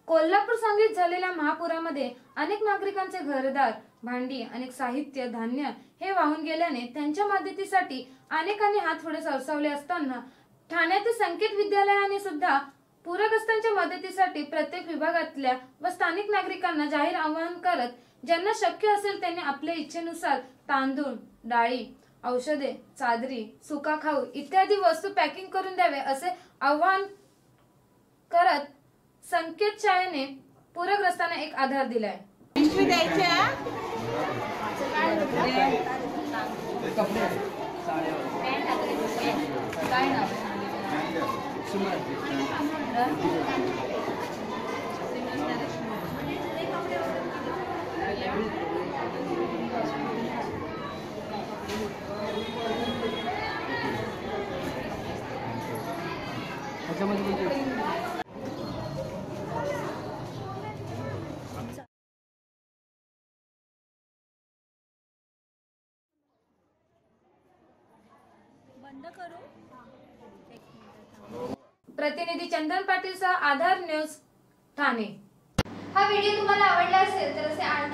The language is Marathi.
कोल्हापूर सांगलीत झालेल्या महापुरामध्ये अनेक नागरिकांचे घरदार, भांडी, अनेक साहित्य, धान्य हे वाहून गेल्याने त्यांच्या मदतीसाठी अनेकांनी हात पुढे सरसावले असताना ठाण्यातील संकेत विद्यालयाने सुद्धा पूरग्रस्तांच्या मदतीसाठी प्रत्येक विभागातल्या व स्थानिक नागरिकांना जाहीर आवाहन करत ज्यांना शक्य असेल त्यांनी आपल्या इच्छेनुसार तांदूळ, डाळी, औषधे, चादरी, सुका खाऊ इत्यादी वस्तू पॅकिंग करून द्यावे असे आवाहन करत संकेत शाळेने पूरग्रस्तांना एक आधार दिलाय। प्रतिनिधी चंदन पाटील सह आधार न्यूज ठाणे। हा व्हिडिओ तुम्हाला आवडला असेल तर असे